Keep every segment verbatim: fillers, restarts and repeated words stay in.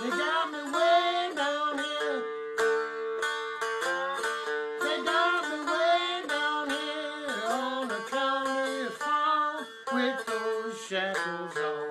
They got me way down here. They got me way down here on the county farm with those shackles on.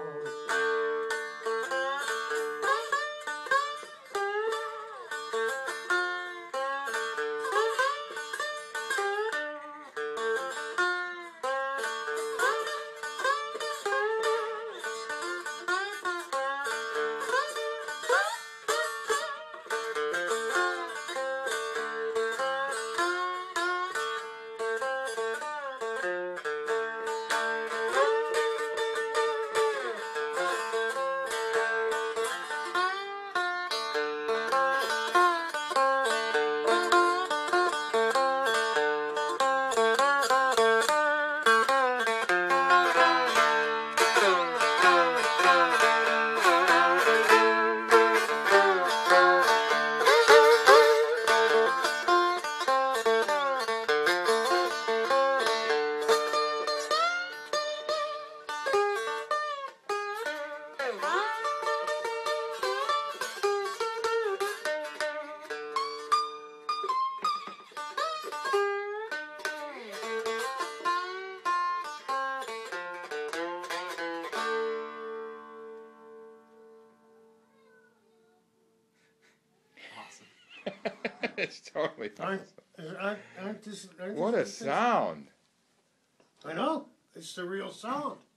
It's totally Aren't, awesome. aren't, aren't this, aren't What a this, sound. I know. It's the real sound.